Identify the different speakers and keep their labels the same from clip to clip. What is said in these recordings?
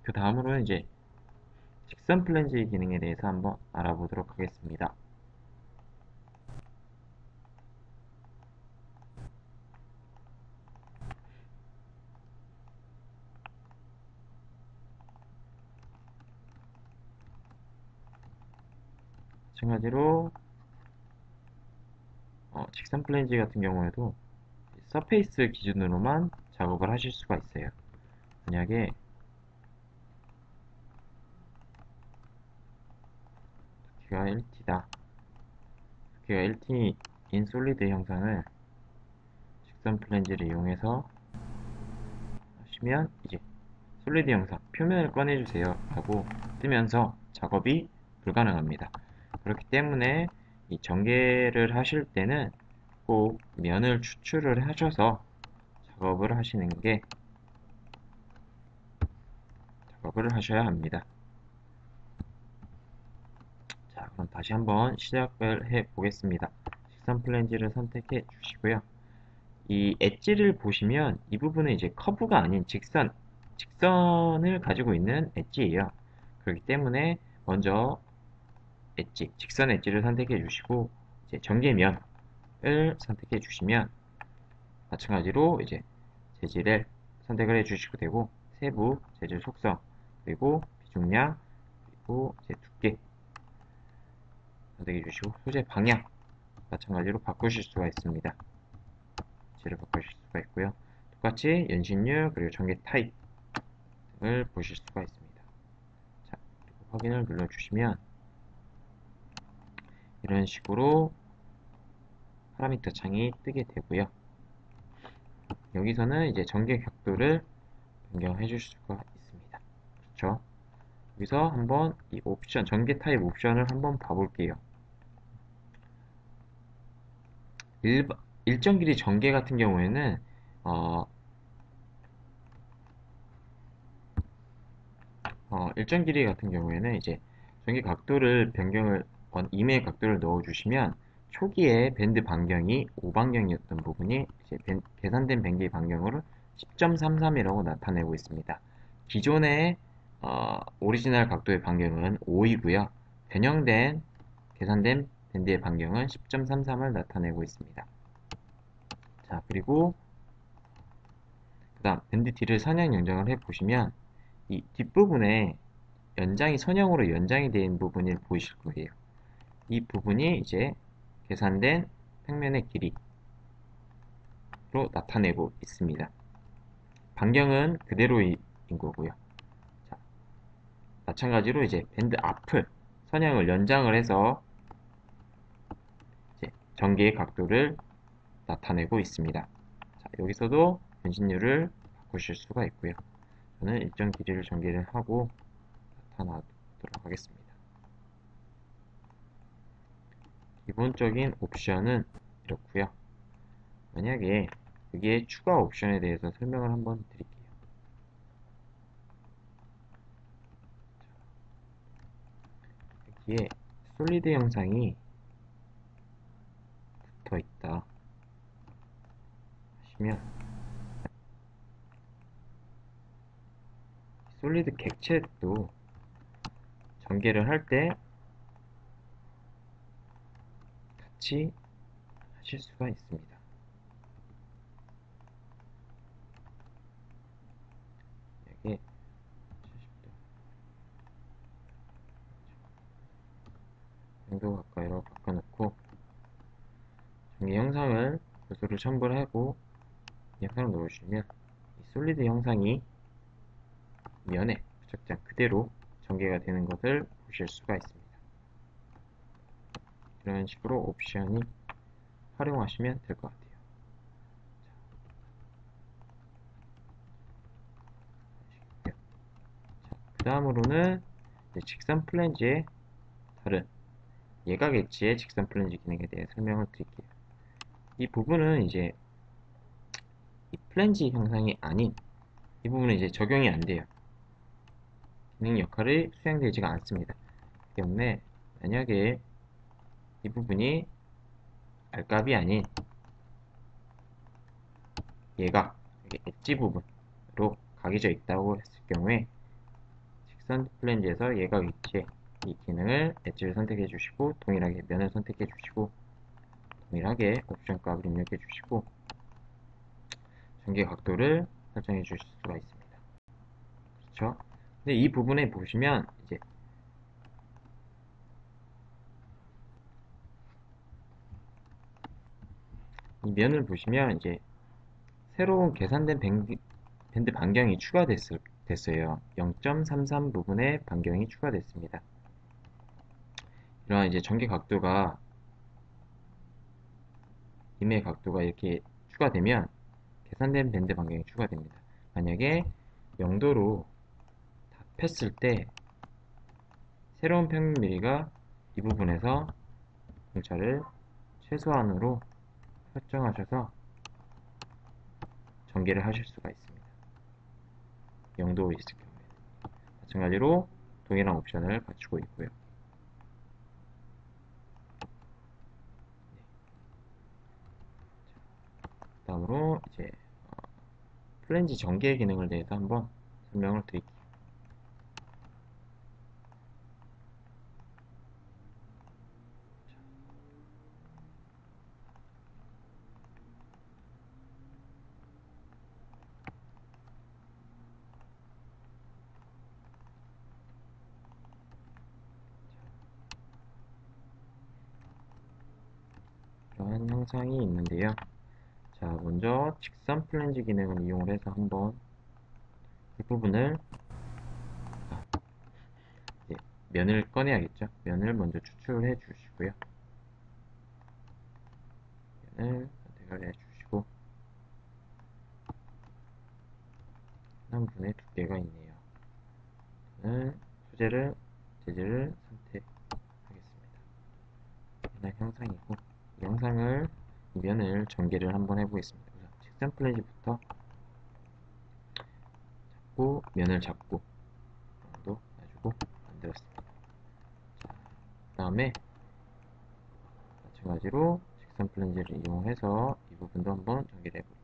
Speaker 1: 그 다음으로는 이제 직선 플랜지 기능에 대해서 한번 알아보도록 하겠습니다. 마찬가지로 직선 플랜지 같은 경우에도 서페이스 기준으로만 작업을 하실 수가 있어요. 만약에 두께가 1t다. 두께가 1t인 솔리드 형상을 직선 플랜지를 이용해서 하시면 이제 솔리드 형상 표면을 꺼내주세요 하고 뜨면서 작업이 불가능합니다. 그렇기 때문에 이 전개를 하실 때는 꼭 면을 추출을 하셔서 작업을 하셔야 합니다. 자, 그럼 다시 한번 시작을 해 보겠습니다. 직선 플랜지를 선택해 주시고요. 이 엣지를 보시면 이 부분은 이제 커브가 아닌 직선을 가지고 있는 엣지예요. 그렇기 때문에 먼저 직선 엣지를 선택해 주시고 이제 전개면을 선택해 주시면 마찬가지로 이제 재질을 선택을 해 주시고 되고 세부, 재질 속성, 그리고 비중량, 그리고 이제 두께 선택해 주시고 소재 방향 마찬가지로 바꾸실 수가 있습니다. 재질을 바꾸실 수가 있고요. 똑같이 연신율 그리고 전개 타입을 보실 수가 있습니다. 자, 그리고 확인을 눌러주시면 이런 식으로 파라미터 창이 뜨게 되고요. 여기서는 이제 전개 각도를 변경해 줄 수가 있습니다. 그렇죠? 여기서 한번 이 옵션, 전개 타입 옵션을 한번 봐볼게요. 일정 길이 전개 같은 경우에는 일정 길이 같은 경우에는 이제 전개 각도를 변경을 임의 각도를 넣어주시면 초기에 밴드 반경이 5반경이었던 부분이 이제 계산된 밴드 반경으로 10.33이라고 나타내고 있습니다. 기존의 오리지널 각도의 반경은 5이고요. 변형된 계산된 밴드의 반경은 10.33을 나타내고 있습니다. 자, 그리고 그 다음 밴드 D를 선형 연장을 해보시면 이 뒷부분에 선형으로 연장이 된 부분이 보이실 거예요. 이 부분이 이제 계산된 평면의 길이로 나타내고 있습니다. 반경은 그대로인 거고요. 자, 마찬가지로 이제 밴드 앞을 선형을 연장을 해서 이제 전개의 각도를 나타내고 있습니다. 자, 여기서도 변신율을 바꾸실 수가 있고요. 저는 일정 길이를 전개를 하고 나타나도록 하겠습니다. 기본적인 옵션은 이렇고요. 만약에 여기에 추가 옵션에 대해서 설명을 한번 드릴게요. 여기에 솔리드 형상이 붙어 있다 하시면 솔리드 객체도 전개를 할 때 같이 하실 수가 있습니다. 여기에 70도 가까이로 바꿔놓고 전개 형상을 요소를 첨부를 하고 이 형상을 넣어주시면 이 솔리드 형상이 면에 부착된 그대로 전개가 되는 것을 보실 수가 있습니다. 이런 식으로 옵션이 활용하시면 될 것 같아요. 자, 그 다음으로는 직선 플랜지의 다른 예각 엣지의 직선 플랜지 기능에 대해 설명을 드릴게요. 이 부분은 이제 이 플랜지 형상이 아닌 이 부분은 이제 적용이 안 돼요. 기능 역할을 수행되지가 않습니다. 그렇기 때문에 만약에 이 부분이 알값이 아닌 얘가 엣지 부분으로 각이져 있다고 했을 경우에 직선 플랜지에서 얘가 위치에 이 기능을 엣지를 선택해 주시고 동일하게 면을 선택해 주시고 동일하게 옵션 값을 입력해 주시고 전개 각도를 설정해 주실 수가 있습니다. 그렇죠? 근데 이 부분에 보시면 이제 이 면을 보시면 이제 새로운 계산된 밴드 반경이 됐어요. 0.33 부분에 반경이 추가됐습니다. 이러한 이제 전개 각도가 임의 각도가 이렇게 추가되면 계산된 밴드 반경이 추가됩니다. 만약에 0도로 다 폈을 때 새로운 평면 미리가 이 부분에서 공차를 최소한으로 설정하셔서 전개를 하실 수가 있습니다. 0도 있을 경우에는 마찬가지로 동일한 옵션을 갖추고 있고요. 다음으로 이제 플랜지 전개 기능을 대해서 한번 설명을 드릴게요. 이러한 형상이 있는데요. 자, 먼저 직선 플랜지 기능을 이용을 해서 한번 이 부분을 이제 면을 꺼내야겠죠. 면을 먼저 추출해 주시고요. 면을 선택을 해 주시고 한 분의 두께가 있네요. 저는 소재를 재질을 선택하겠습니다. 하나 형상이고 이 형상을 이 면을 전개를 한번 해보겠습니다. 우선 직선 플랜지부터 잡고 면을 잡고 도 해주고 만들었습니다. 자, 그 다음에 마찬가지로 직선 플랜지를 이용해서 이 부분도 한번 전개를 해볼게요.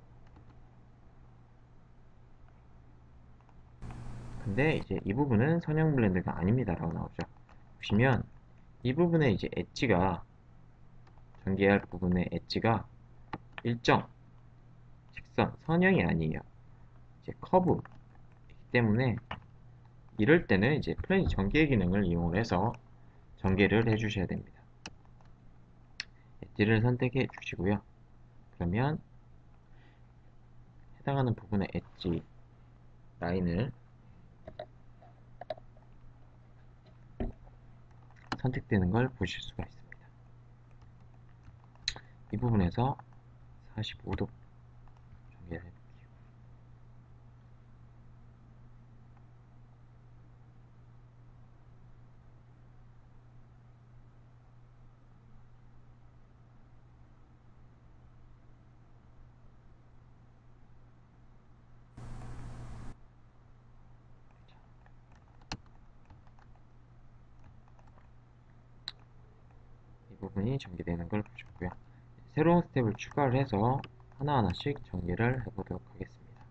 Speaker 1: 근데 이제 이 부분은 선형 블렌드가 아닙니다 라고 나오죠. 보시면 이 부분에 이제 엣지가 전개할 부분의 엣지가 일정 직선 선형이 아니에요. 이제 커브이기 때문에 이럴 때는 이제 플랜지 전개 기능을 이용해서 전개를 해주셔야 됩니다. 엣지를 선택해 주시고요. 그러면 해당하는 부분의 엣지 라인을 선택되는 걸 보실 수가 있습니다. 이 부분에서 45도 전개를 해볼게요. 이 부분이 전개되는 걸 보셨고요. 새로운 스텝을 추가를 해서 하나하나씩 전개를 해보도록 하겠습니다.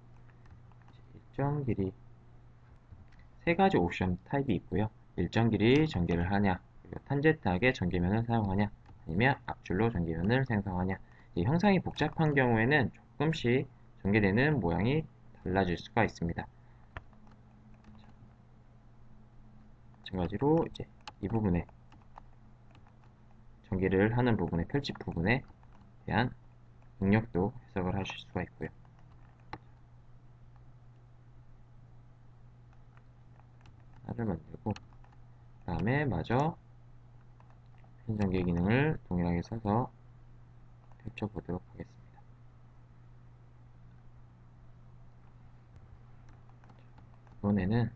Speaker 1: 일정 길이 세 가지 옵션 타입이 있고요. 일정 길이 전개를 하냐, 그리고 탄젠트하게 전개면을 사용하냐, 아니면 앞줄로 전개면을 생성하냐. 이 형상이 복잡한 경우에는 조금씩 전개되는 모양이 달라질 수가 있습니다. 마찬가지로 이제 이 부분에 전개를 하는 부분의 펼집 부분에 대한 능력도 해석을 하실 수가 있고요. 하나를 만들고 그 다음에 마저 펜 전개 기능을 동일하게 써서 펼쳐보도록 하겠습니다. 이번에는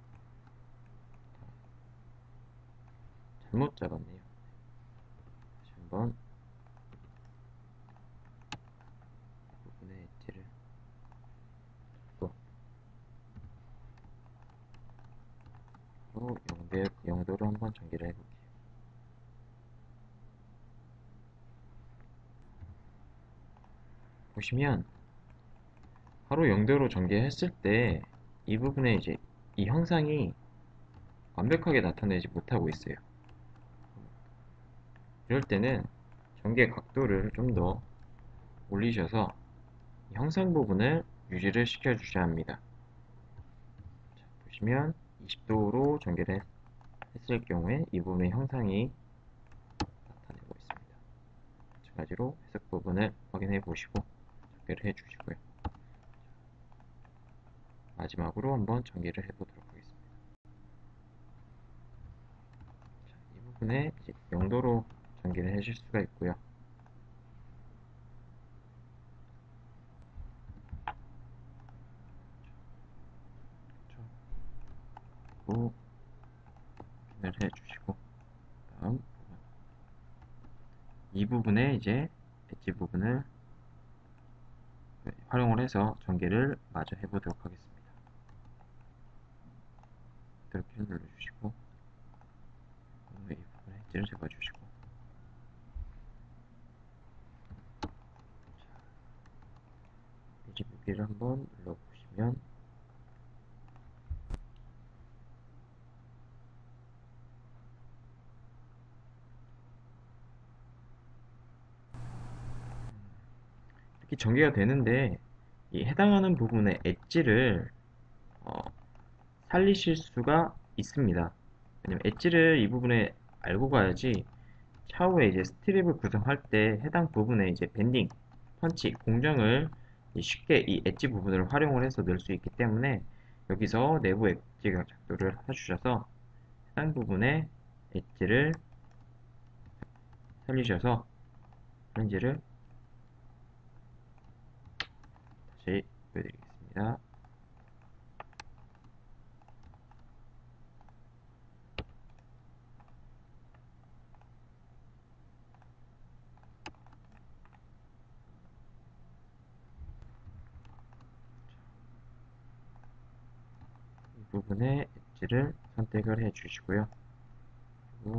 Speaker 1: 잘못 잡았네요. 다시 한번 부분의 엣지를 또 영도로 한번 전개를 해볼게요. 보시면 바로 0도로 전개했을 때 이 부분에 이제 이 형상이 완벽하게 나타내지 못하고 있어요. 이럴 때는 전개 각도를 좀 더 올리셔서 형상 부분을 유지를 시켜 주셔야 합니다. 자, 보시면 20도로 전개를 했을 경우에 이 부분의 형상이 나타내고 있습니다. 마찬가지로 해석 부분을 확인해 보시고 전개를 해 주시고요. 마지막으로 한번 전개를 해 보도록 하겠습니다. 자, 이 부분에 이제 0도로 전개를 하실 수가 있고요. 그리고 확인을 해 주시고 다음 부분 이 부분에 이제 엣지 부분을 활용을 해서 전개를 마저 해보도록 하겠습니다. 이렇게 눌러주시고 이 부분에 엣지를 잡아주시고 엣지 무게를 한번 눌러보시면 이렇게 전개가 되는데 이 해당하는 부분의 엣지를 살리실 수가 있습니다. 왜냐면 엣지를 이 부분에 알고 가야지 차후에 이제 스트립을 구성할 때 해당 부분에 이제 밴딩, 펀치, 공정을 쉽게 이 엣지 부분을 활용을 해서 넣을 수 있기 때문에 여기서 내부 엣지 작도를 해주셔서 해당 부분에 엣지를 살리셔서 프렌즈를 다시 보여드리겠습니다. 이 부분에 엣지를 선택을 해 주시고요. 그리고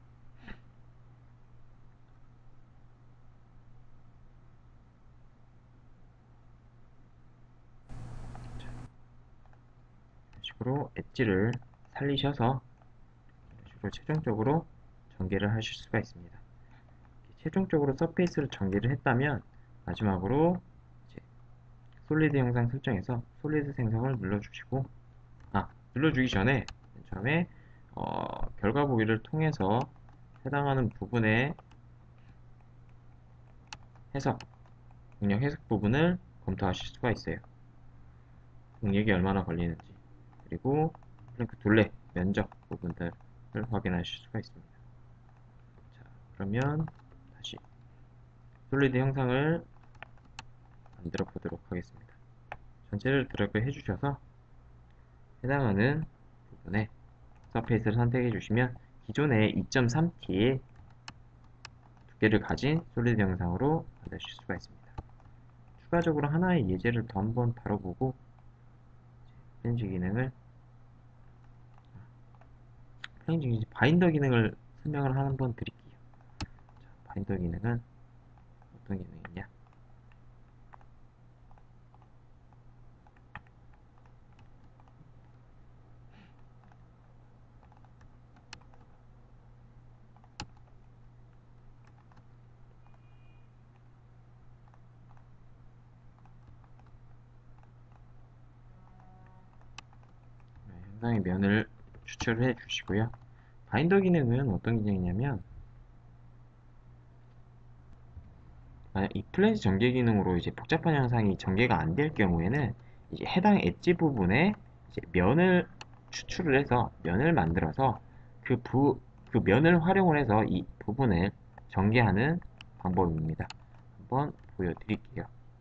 Speaker 1: 이런 식으로 엣지를 살리셔서 이런 식으로 최종적으로 전개를 하실 수가 있습니다. 최종적으로 서페이스를 전개를 했다면 마지막으로 이제 솔리드 형상 설정에서 솔리드 생성을 눌러주시고 눌러주기 전에 맨 처음에 결과 보기를 통해서 해당하는 부분의 해석, 능력 해석 부분을 검토하실 수가 있어요. 능력이 얼마나 걸리는지 그리고 플랭크 둘레, 면적 부분들을 확인하실 수가 있습니다. 자, 그러면 다시 솔리드 형상을 만들어 보도록 하겠습니다. 전체를 드래그 해주셔서 해당하는 부분에 서페이스를 선택해 주시면 기존의 2.3T의 두께를 가진 솔리드 영상으로 만드실 수가 있습니다. 추가적으로 하나의 예제를 더 한번 다뤄보고 플랜지 기능을 바인더 기능을 설명을 한번 드릴게요. 자, 바인더 기능은 어떤 기능이냐? 영상의 면을 추출해 주시고요. 바인더 기능은 어떤 기능이냐면 만약 이 플랜지 전개 기능으로 이제 복잡한 영상이 전개가 안 될 경우에는 이제 해당 엣지 부분에 이제 면을 추출을 해서 면을 만들어서 그 면을 활용을 해서 이 부분을 전개하는 방법입니다. 한번 보여드릴게요.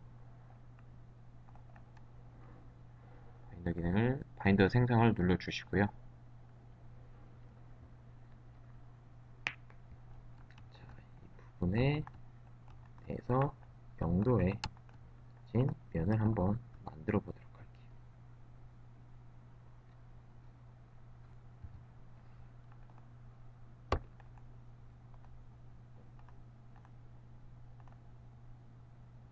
Speaker 1: 바인더 기능을 바인더 생성을 눌러주시고요. 자, 이 부분에 대해서 0도의 진 면을 한번 만들어 보도록 할게요.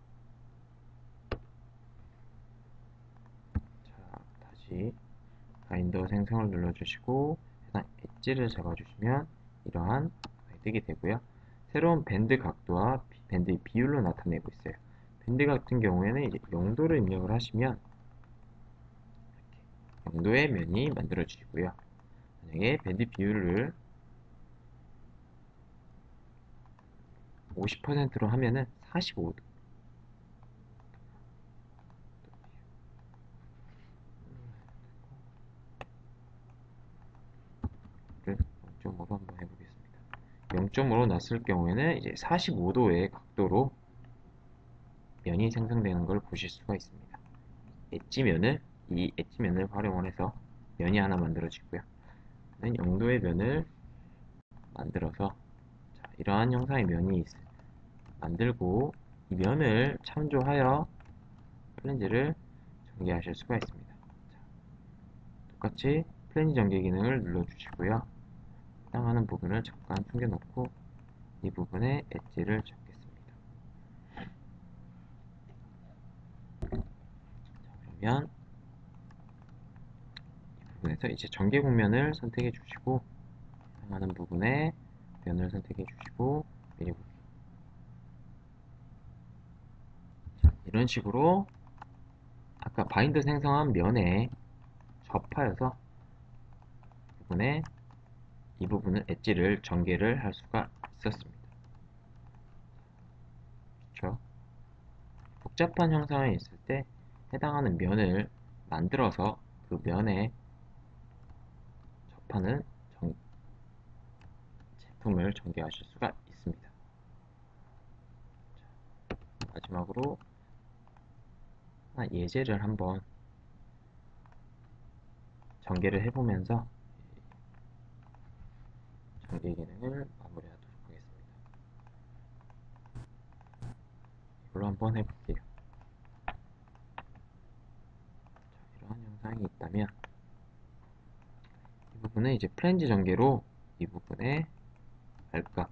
Speaker 1: 자, 다시 바인더 생성을 눌러주시고 해당 엣지를 잡아주시면 이러한 뜨게 되고요. 새로운 밴드 각도와 밴드의 비율로 나타내고 있어요. 밴드 같은 경우에는 이제 0도를 입력을 하시면 0도의 면이 만들어지고요. 만약에 밴드 비율을 50%로 하면은 45도 를 0.5로 한번 해보겠습니다. 0.5로 놨을 경우에는 이제 45도의 각도로 면이 생성되는 걸 보실 수가 있습니다. 이 엣지면을 활용을 해서 면이 하나 만들어지고요. 0도의 면을 만들어서 이러한 형상의 면이 만들고 이 면을 참조하여 플랜지를 전개하실 수가 있습니다. 똑같이 플랜지 전개 기능을 눌러주시고요. 해당하는 부분을 잠깐 숨겨놓고 이 부분에 엣지를 적겠습니다. 그러면 이 부분에서 이제 전개 국면을 선택해 주시고 해당하는 부분에 면을 선택해 주시고 미리 보기. 이런 식으로 아까 바인더 생성한 면에 접하여서 이 부분은 엣지를 전개를 할 수가 있었습니다. 그렇죠? 복잡한 형상이 있을 때 해당하는 면을 만들어서 그 면에 접하는 제품을 전개하실 수가 있습니다. 자, 마지막으로 예제를 한번 전개를 해보면서 전개 기능을 마무리하도록 하겠습니다. 이걸로 한번 해볼게요. 자, 이러한 영상이 있다면 이 부분은 이제 프렌즈 전개로 이 부분에 알값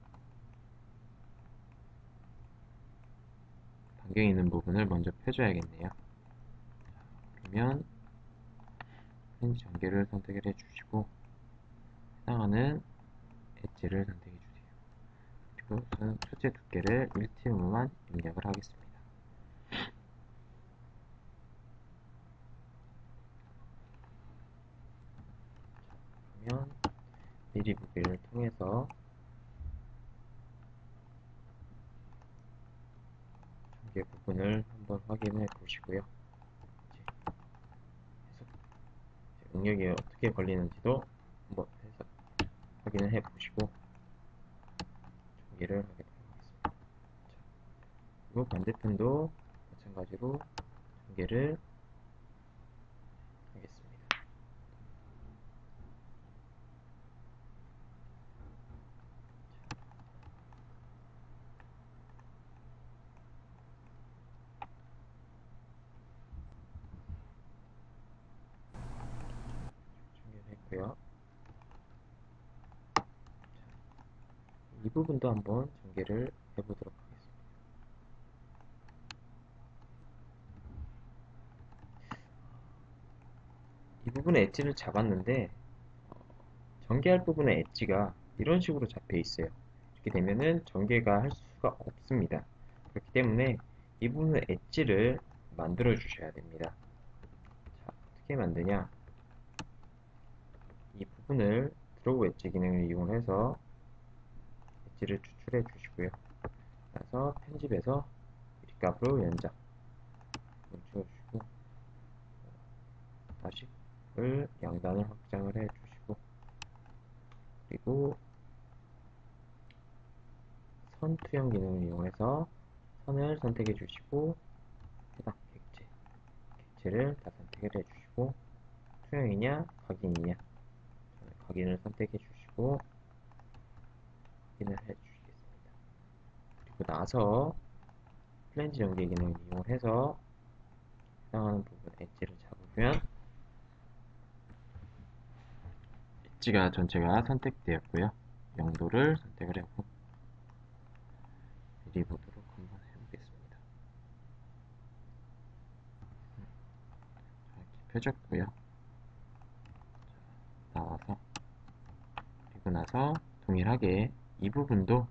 Speaker 1: 반경이 있는 부분을 먼저 펴줘야겠네요. 그러면 프렌즈 전개를 선택을 해주시고 해당하는 엣지를 선택해 주세요. 그리고 저는 소재 두께를 1tm만 입력을 하겠습니다. 그러면 미리 보기를 통해서 전개 부분을 한번 확인해 보시고요. 응력이 어떻게 걸리는지도 한번 해서 확인을 해 보시고 전개를 하도록 하겠습니다. 그리고 반대편도 마찬가지로 전개를 하겠습니다. 전개를 했고요. 이 부분도 한번 전개를 해보도록 하겠습니다. 이 부분에 엣지를 잡았는데 전개할 부분의 엣지가 이런 식으로 잡혀 있어요. 이렇게 되면은 전개가 할 수가 없습니다. 그렇기 때문에 이 부분의 엣지를 만들어 주셔야 됩니다. 자, 어떻게 만드냐? 이 부분을 드로우 엣지 기능을 이용해서 엣지를 추출해 주시고요. 그래서 편집에서 값으로 연장 멈춰주시고 다시을 양단을 확장을 해 주시고 그리고 선 투영 기능을 이용해서 선을 선택해 주시고 해당 객체를 다 선택을 해 주시고 투영이냐 각인이냐 각인을 선택해 주시고 확인을 해 주시겠습니다. 그리고 나서 플랜지 전개 기능을 이용해서 해당하는 부분 엣지를 잡으면 엣지가 전체가 선택되었고요. 0도를 선택을 하고 미리 보도록 한번 해보겠습니다. 이렇게 펴졌고요. 나서 동일하게 이 부분도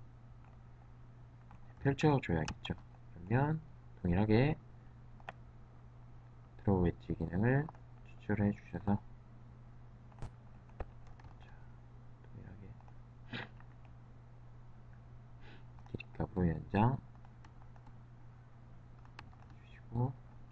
Speaker 1: 펼쳐줘야겠죠. 그러면 동일하게 드로우 웨지 기능을 추출해 주셔서 동일하게 길이값으로 연장 주시고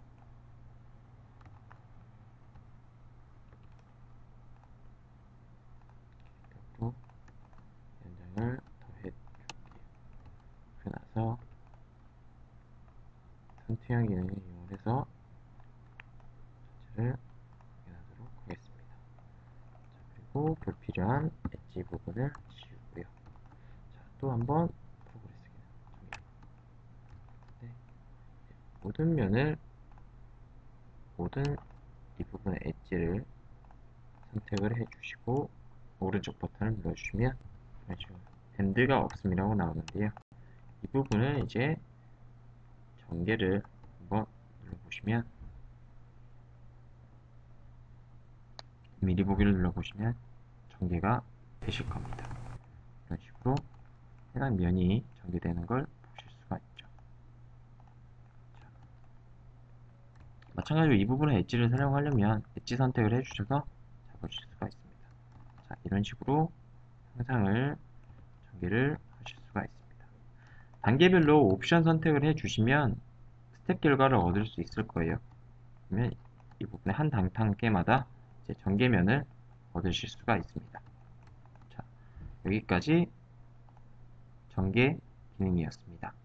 Speaker 1: 길이값으로 연장을 더해 줄게요. 그리고 나서 선투형 기능을 이용해서 전체를 확인하도록 하겠습니다. 자, 그리고 불필요한 엣지 부분을 지우고요. 자, 또 한번 프로그레스 기능 정리. 모든 면을 모든 이 부분의 엣지를 선택을 해주시고 오른쪽 버튼을 눌러주시면 이런 식으로 밴드가 없음이라고 나오는데요. 이 부분은 이제 전개를 한번 눌러보시면 미리 보기를 눌러보시면 전개가 되실 겁니다. 이런 식으로 해당 면이 전개되는 걸 보실 수가 있죠. 자, 마찬가지로 이 부분의 엣지를 사용하려면 엣지 선택을 해주셔서 잡아주실 수가 있습니다. 자, 이런 식으로 형상을 전개를 하실 수가 있습니다. 단계별로 옵션 선택을 해주시면 스텝 결과를 얻을 수 있을 거예요. 그러면 이 부분의 한 단계마다 이제 전개면을 얻으실 수가 있습니다. 자, 여기까지 전개 기능이었습니다.